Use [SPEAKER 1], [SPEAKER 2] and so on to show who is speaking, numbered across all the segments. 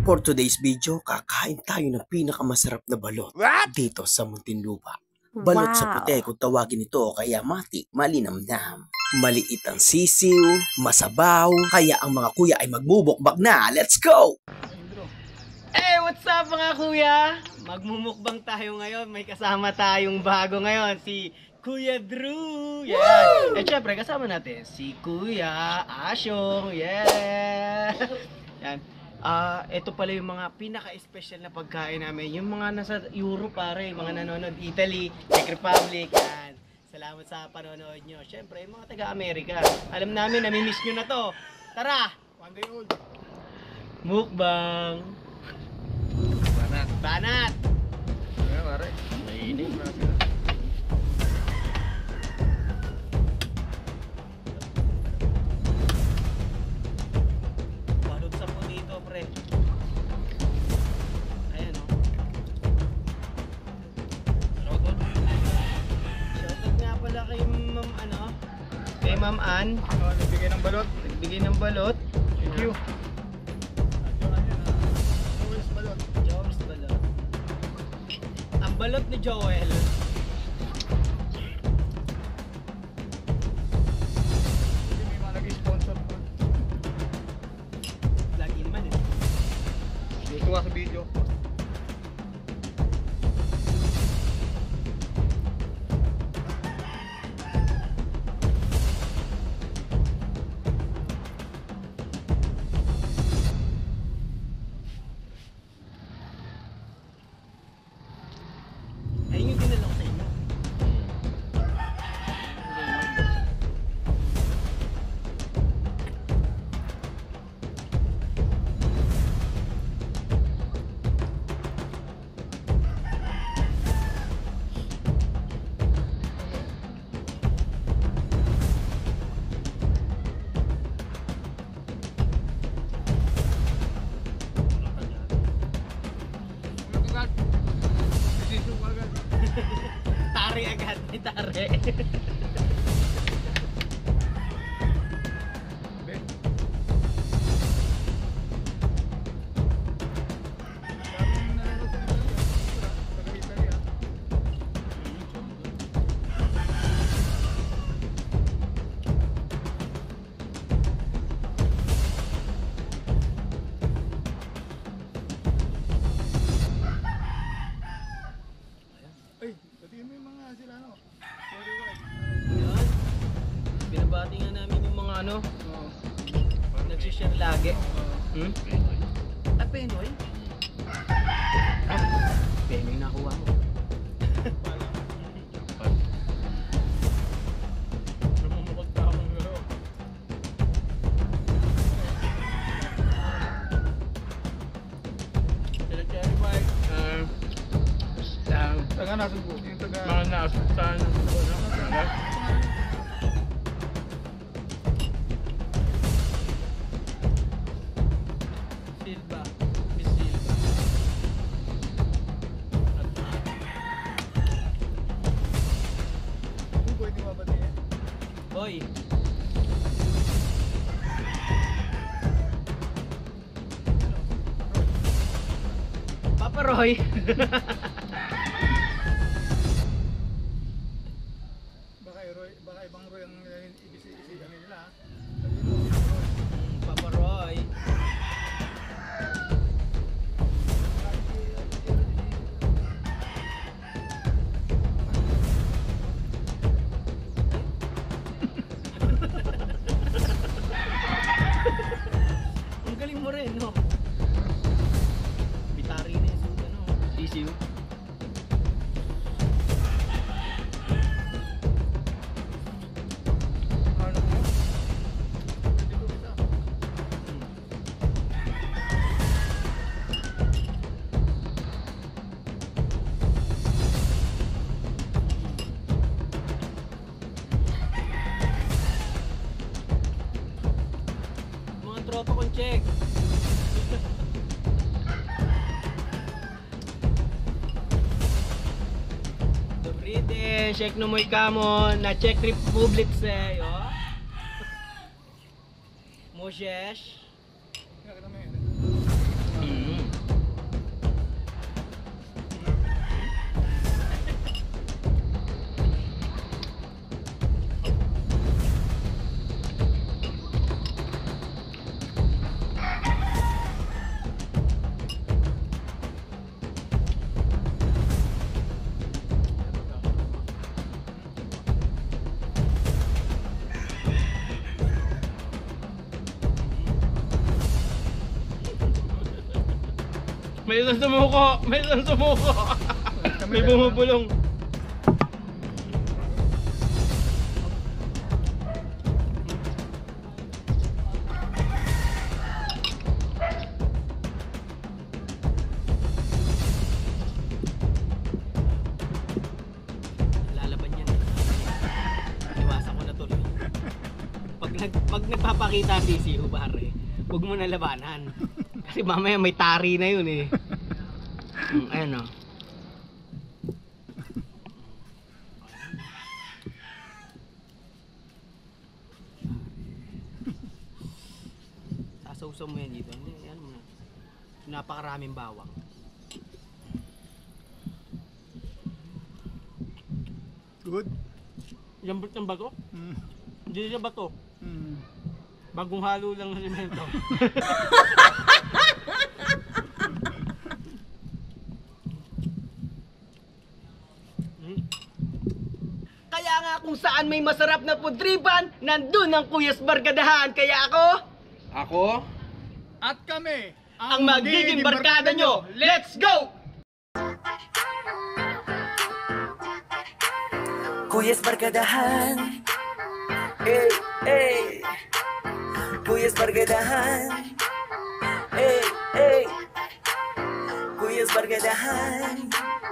[SPEAKER 1] For today's video, kakain tayo ng pinakamasarap na balot dito sa Muntinlupa. Balot sa puti kung tawagin ito o kaya mati, malinamnam. Maliit ang sisiw, masabaw, kaya ang mga kuya ay magbubukbak na. Let's go!
[SPEAKER 2] Hey, what's up mga kuya? Magmumukbang tayo ngayon. May kasama tayong bago ngayon, si Kuya Drew. Yan. At syempre, kasama natin si Kuya Asyong. Yeah. Yan. Ito pala yung mga pinaka-special na pagkain namin. Yung mga nasa Europe pare, mga nanonood Italy, Czech Republic. Yan. Salamat sa panonood nyo. Syempre, yung mga taga-Amerika. Alam namin, namimiss nyo na to. Tara! One day old. Mukbang. Banat. Banat. Ayan, pare. Mainit. Balot sa po dito, pre. Ayan, o. Shoutout. Shoutout nga pala kay Ma'am, kay Ma'am Ann.
[SPEAKER 3] Nagbigay ng balot.
[SPEAKER 2] Nagbigay ng balot.
[SPEAKER 3] Thank you.
[SPEAKER 2] Joel's balot. Ang balot ni Joel.
[SPEAKER 3] May mga nag-sponsor pa.
[SPEAKER 2] Lagi naman eh.
[SPEAKER 3] Tuwa sa video.
[SPEAKER 2] Ayun yung dinala ko sa inyo. Tari agad, may tari. Yan. Binabati nga namin yung mga nagsishare lagi. Penoy? Penoy nakuha mo.
[SPEAKER 3] Namumukot pa akong garo.
[SPEAKER 2] Sila Cherry White.
[SPEAKER 3] Taga nasa buo. Yung taga...
[SPEAKER 2] Mga naasutan. Silva. Miss Silva.
[SPEAKER 3] Kung pwede mabati eh.
[SPEAKER 2] Boy. Papa Roy.
[SPEAKER 3] Baka ibang Roy ang ibisi nila.
[SPEAKER 2] Papa Roy. Ang galing mo rin, no? Bitari na yung suga, no? Sisiw.
[SPEAKER 3] Ano mo? Hindi ko kita.
[SPEAKER 2] Mga tropa kong check. Dobrý den, všechno můj kamo, na Czech Republice, jo? Můžeš?
[SPEAKER 3] Kaya kita may...
[SPEAKER 2] May isang sumuko! May isang sumuko! May bumubulong. Lalaban yan. Iwasan ko na tuloy. Pag nagpapakita si Hubare, huwag mo na labanan. Kasi mamaya may tari na yun eh. Ayan o. Sasawsaw mo yan dito. Ayan mo na. Napakaraming bawang.
[SPEAKER 3] Good.
[SPEAKER 2] Lambot ng bato?
[SPEAKER 3] Mm.
[SPEAKER 2] Hindi siya bato.
[SPEAKER 3] Mm.
[SPEAKER 2] Bagong halo lang ng semento. Kaya nga kung saan may masarap na pudriban, nandun ang Kuyas Barkadahan. Kaya ako,
[SPEAKER 3] At kami,
[SPEAKER 2] ang magiging barkada nyo. Let's go!
[SPEAKER 1] Kuyas Barkadahan. Hey, hey. Kuyas Barkadahan. Hey, hey. Kuyas Barkadahan.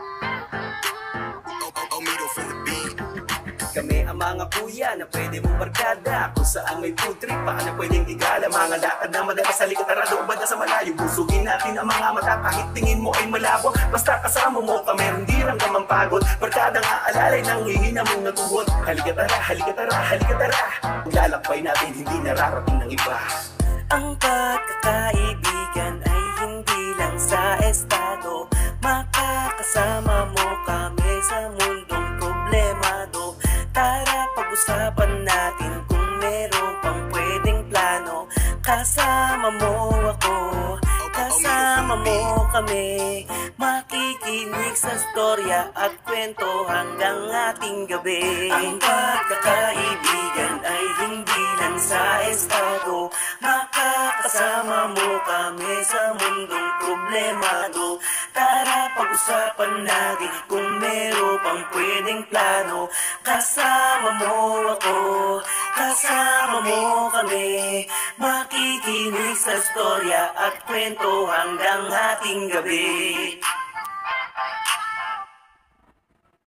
[SPEAKER 1] Kami ang mga kuya na pwede mong barkada. Kung saan may food trip, baka na pwedeng igala. Mga lakad na madalas sa likod, arado ba na sa malayo. Busugin natin ang mga mata kahit tingin mo ay malabo. Basta kasama mo kami, hindi lang naman pagod. Barkada nga alalay nang hihina mong natuhod. Halika tara, halika tara, halika tara. Lalakbay natin, hindi nararating ng iba. Ang pagkakaibigan ay hindi lang sa estado. Makakasama mo kami sa mundong problemado. Tara pag-usapan natin kung meron pang pwedeng plano. Kasama mo ako, kasama mo kami. Makikinig sa storya at kwento hanggang ating gabi. Ang pagkakaibigan ay hindi lang sa estado. Makakasama mo kami sa mundong problemado. Tara pag-usapan natin kung meron pang pwedeng plano. Kasama mo ako, kasama mo kami. Makikinig sa storya at kwento hanggang ating gabi.